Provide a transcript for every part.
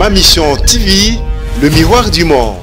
Ma Mission TV, le miroir du monde.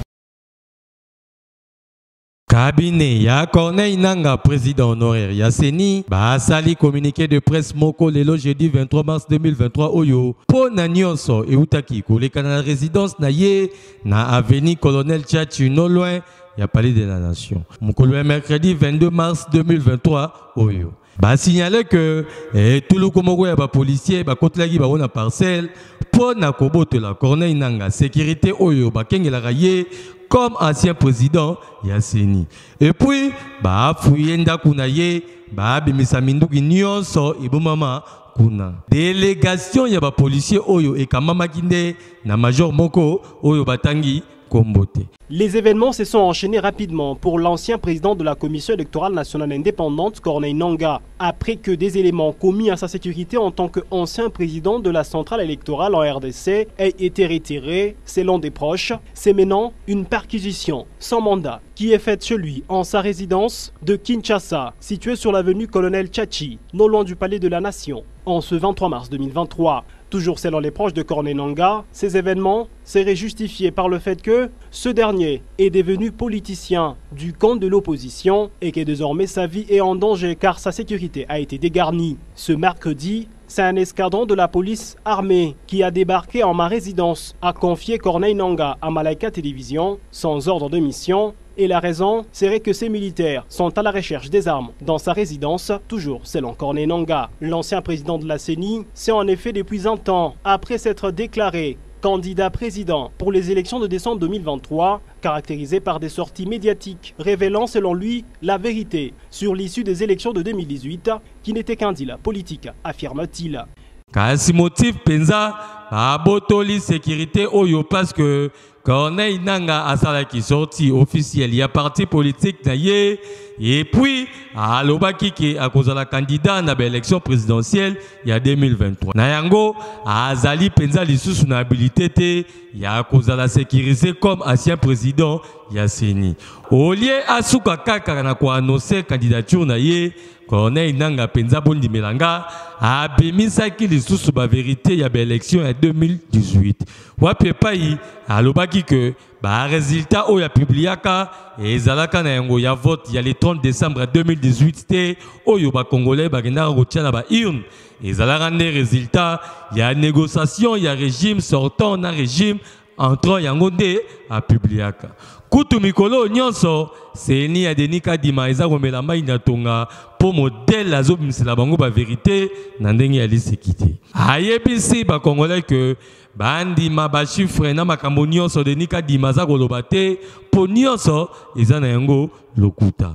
Cabinet ya Corneille Nangaa, président honoraire ya CENI, basali communiqué de presse moko lelo jeudi 23 mars 2023 oyo po na nyonso eutaki koleka na résidence na ye na avenue Colonel Tchatchi no loin ya Palais de la Nation. Mokolo mercredi 22 mars 2023 oyo. Ba signalé que tout le komoko ya ba policier ba kotelaki ba na parcelle po na kobotela Corneille Nangaa sécurité oyo ba kengela ye comme ancien président ya CENI. Et puis ba fuyenda kuna ye ba bimisa minduki nyonso ibomama kuna délégation ya ba policier oyo e kamama kinde na major moko oyo batangi kombote. Les événements se sont enchaînés rapidement pour l'ancien président de la Commission électorale nationale indépendante, Corneille Nangaa, après que des éléments commis à sa sécurité en tant qu'ancien président de la centrale électorale en RDC aient été retirés, selon des proches, séménant une perquisition sans mandat qui est faite chez lui en sa résidence de Kinshasa, située sur l'avenue Colonel Tchatchi, non loin du Palais de la Nation, en ce 23 mars 2023. Toujours selon les proches de Corneille Nangaa, ces événements seraient justifiés par le fait que ce dernier est devenu politicien du camp de l'opposition et que désormais sa vie est en danger car sa sécurité a été dégarnie. Ce mercredi, c'est un escadron de la police armée qui a débarqué en ma résidence, a confié Corneille Nangaa à Malaika Télévision sans ordre de mission. Et la raison serait que ces militaires sont à la recherche des armes dans sa résidence, toujours selon Corneille Nangaa. L'ancien président de la CENI s'est en effet depuis un temps, après s'être déclaré candidat président pour les élections de décembre 2023, caractérisé par des sorties médiatiques révélant selon lui la vérité sur l'issue des élections de 2018 qui n'était qu'un deal politique, affirme-t-il. Kasi motif penza abotoli sécurité oyo parce que Corneille Nangaa asala qui sorti officiel ya parti politique na ye et puis alobaki ki akozala candidat na élection présidentielle ya 2023 na yango azali penza lisusu na habilité te ya akozala sécurisé comme ancien président ya CENI au lieu asuka kaka na ko annoncer candidature na ye Corneille Nangaa penza bondi melanga abimisaki lisusu ba vérité ya élection ya 2018 wapi pai alobaki que ba résultat oya publiaka ezalaka na yango ya vote ya le 30 décembre 2018 te oyo ba congolais ba kenda kotia na ba urne ezalaka ne résultat ya négociation ya régime sortant na régime entrant yango nde a publiaka kutu mikolo nyonso CENI ya Denis Kadima eza komela mai na tonga po modèle azobimisela bango ba vérité na ndenge ya lisekité ayebisi ba congolais que bandima ba chiffre na makambo nyonso Denis Kadima za koloba te po nyonso eza na yango lokuta.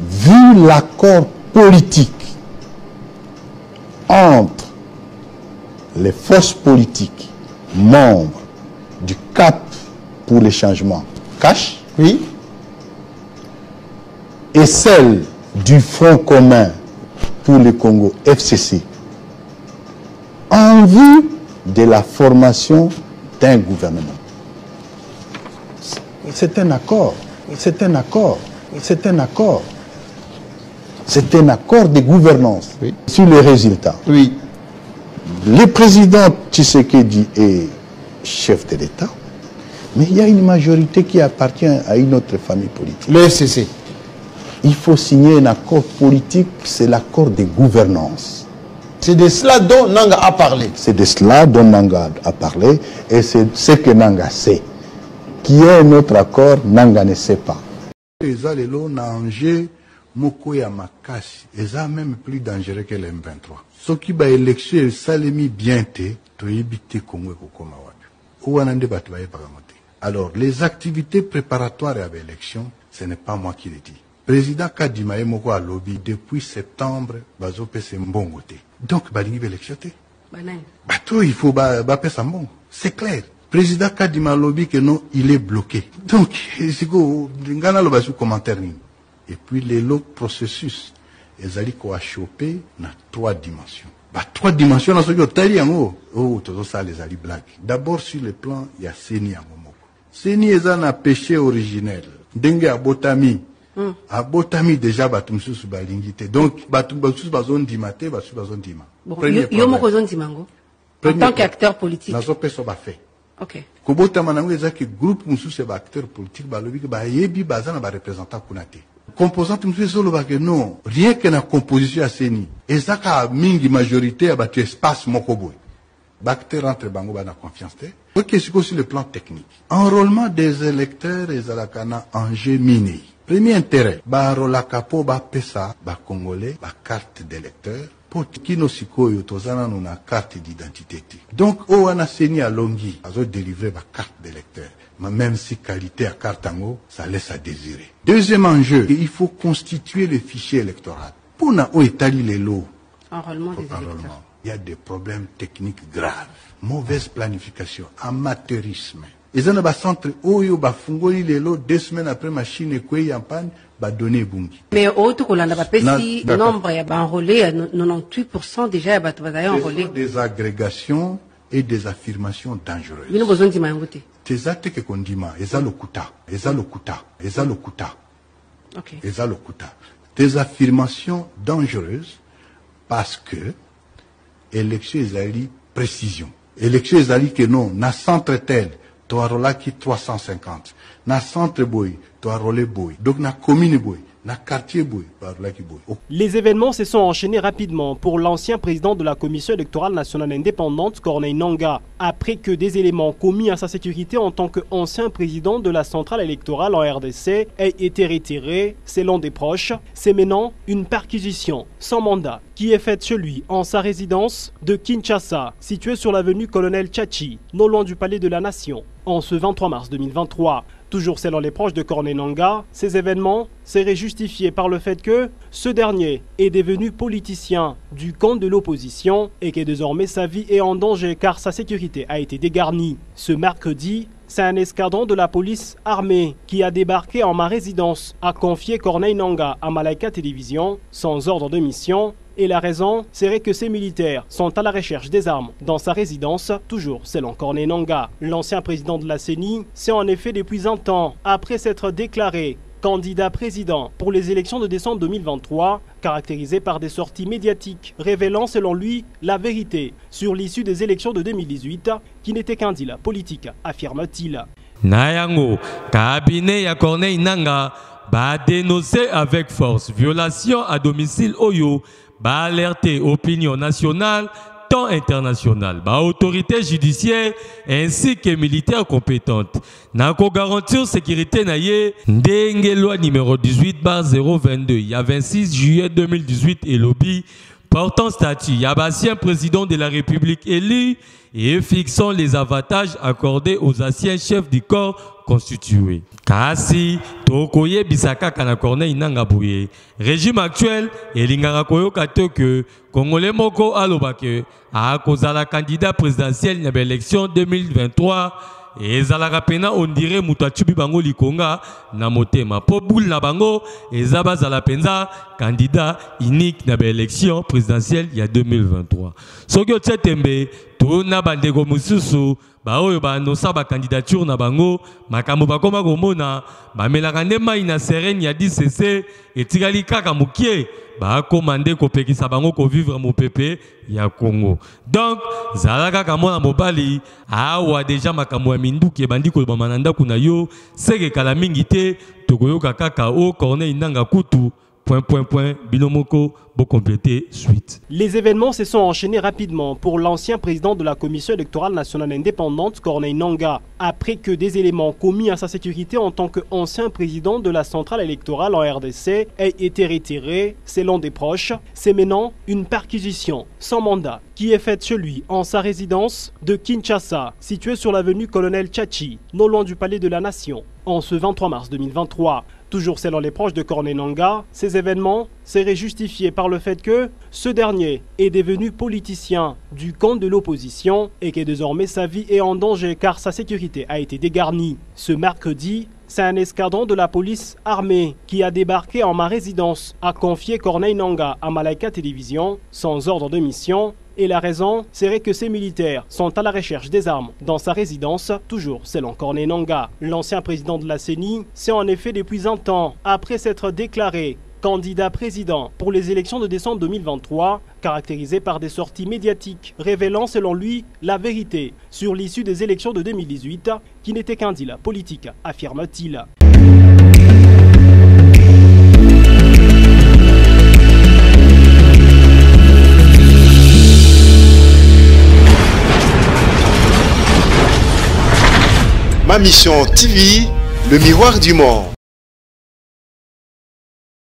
Vu l'accord politique entre les forces politiques membres du CAP pour les changements cash, oui, et celle du Front commun pour le Congo FCC, en vue de la formation d'un gouvernement. C'est un accord, c'est un accord, c'est un accord. C'est un accord de gouvernance, oui, sur les résultats. Oui. Le président Tshisekedi est chef de l'État, mais il y a une majorité qui appartient à une autre famille politique. Le FCC. Il faut signer un accord politique, c'est l'accord de gouvernance. C'est de cela dont Nangaa a parlé. C'est de cela dont Nangaa a parlé, et c'est ce que Nangaa sait. Qui est un autre accord, Nangaa ne sait pas. Mokoya Makasi, eza même plus dangereux que l'M23. Ce qui va élection, salemi bien te, to éviter Congo kokoma wapi. Ouanande batwaye pagamote. Alors, les activités préparatoires à l'élection, ce n'est pas moi qui le dis. Président Kadima Moko a lobby depuis septembre, bazo pese mbongote. Donc, balingi élection te. Bato, il faut pesa mbongo. C'est clair. Président Kadima lobby que non, il est bloqué. Donc, c'est quoi, ngana lo basu commentaire ni. Et puis l'autre processus, ils allaient quoi choper dans 3 dimensions. Bah 3 dimensions dans ce que tu as oh tout ça les alliés blagues. D'abord sur le plan, il y a CENI à Momoko. CENI est un péché originel. Dengue à Botami. À Botami déjà batum sous balingité. Donc batum sous bazon dimate, batum bazon dima. Yo moko zon dimango. En tant qu'acteur politique. Nazo peso ba fait. Ok. Kobota manango ezaki groupe musu se acteur politique ba lobi ba yebi bazana ba représentant kunate. Composante musu solo ba que non, rien que na composition à seni. Ezaka mingi majorité à battu espace mokoboy. Acteur entre bango ba na confiance te. Ok, c'est sur le plan technique. Enrôlement des électeurs et zalakana enjeu mini. Premier intérêt, ba rolaka po ba pesa ba congolais ba carte d'électeur. Kino sikoyo tozana na carte d'identité. Donc o wana seni a longi azo délivrer ma carte d'électeur. Mais même si qualité à carte ango, ça laisse à désirer. Deuxième enjeu, il faut constituer le fichier électoral. Pour na o etali les lots. Enrôlement des électeurs. Il y a des problèmes techniques graves, mauvaise planification, amateurisme. Ils ont un centre oyo ba fungoli les lots 2 semaines après machine kwe en panne. Donner bungi. Mais autre qu'on a pas si nombre y a enrôlé 98% déjà y a enrôlé. Des agrégations et des affirmations dangereuses. Mais nous besoin d'y m'inviter. Ces actes que qu'on dit eza lokuta. Ok. Eza lokuta. Des affirmations dangereuses parce que élection ezali précision. Élection ezali que non na centre tel to arola ki 350. Na centre boy, to arolé boy. Donc na commune boy, na quartier boy, to arola ki boy. Les événements se sont enchaînés rapidement pour l'ancien président de la Commission électorale nationale indépendante, Corneille Nangaa, après que des éléments commis à sa sécurité en tant qu'ancien président de la centrale électorale en RDC aient été retirés, selon des proches, séménant une perquisition sans mandat qui est faite chez lui en sa résidence de Kinshasa, située sur l'avenue Colonel Tchachi, non loin du Palais de la Nation, en ce 23 mars 2023. Toujours selon les proches de Corneille Nangaa, ces événements seraient justifiés par le fait que ce dernier est devenu politicien du camp de l'opposition et que désormais sa vie est en danger car sa sécurité a été dégarnie. Ce mercredi, c'est un escadron de la police armée qui a débarqué en ma résidence, a confié Corneille Nangaa à Malaika Télévision, sans ordre de mission. Et la raison serait que ces militaires sont à la recherche des armes dans sa résidence, toujours selon Corneille Nangaa. L'ancien président de la CENI s'est en effet depuis un temps, après s'être déclaré candidat président pour les élections de décembre 2023, caractérisé par des sorties médiatiques révélant selon lui la vérité sur l'issue des élections de 2018, qui n'était qu'un deal politique, affirme-t-il. Nayango, cabinet ya Corneille Nangaa, ba dénoncer avec force violation à domicile Oyo, ba alerter opinion nationale tant internationale, ba autorité judiciaire ainsi que militaire compétente. Nako garantir sécurité naye ndenge loi numéro 18/022 il y a 26 juillet 2018 et lobby portant statut Yabassien président de la République élu et fixant les avantages accordés aux anciens chefs du corps constitué. Kasi tokoye bisaka kana Corneille Nangaa bouye. Régime actuel elingaka koyoka te que Congolais moko alobake a kozala candidat présidentiel na élection 2023 et ezalaka pena on dirait mutachubi bango likonga na motema po boule na bango ezaba zala penza candidat unique na élection présidentielle il y a 2023. Soki otsetembe to na bandeko mususu ba oyo ba nosa ba candidature na bango makambo bakoma komona ba melaka nde mai na serene ya DCC etikali kaka mukie ba komande kopekisa bango ko vivre mo pepe ya Congo. Donc zalaka kamona mobali awa déjà makambo ya minduki ebandi ko bamananda kuna yo seke kala mingi te tokoyoka kaka o Corneille Nangaa kutu ... Binomoko, beau compléter suite. Les événements se sont enchaînés rapidement pour l'ancien président de la Commission électorale nationale indépendante, Corneille Nangaa, après que des éléments commis à sa sécurité en tant qu'ancien président de la centrale électorale en RDC aient été retirés, selon des proches, séménant une perquisition sans mandat qui est faite chez lui en sa résidence de Kinshasa, située sur l'avenue Colonel Tchachi, non loin du Palais de la Nation, en ce 23 mars 2023. Toujours selon les proches de Corneille Nangaa, ces événements seraient justifiés par le fait que ce dernier est devenu politicien du camp de l'opposition et que désormais sa vie est en danger car sa sécurité a été dégarnie. Ce mercredi, c'est un escadron de la police armée qui a débarqué en ma résidence, a confié Corneille Nangaa à Malaika Télévision, sans ordre de mission. Et la raison serait que ces militaires sont à la recherche des armes dans sa résidence, toujours selon Corneille Nangaa. L'ancien président de la CENI s'est en effet depuis un temps, après s'être déclaré candidat président pour les élections de décembre 2023, caractérisé par des sorties médiatiques révélant selon lui la vérité sur l'issue des élections de 2018 qui n'était qu'un deal politique, affirme-t-il. Ma mission TV, le miroir du monde.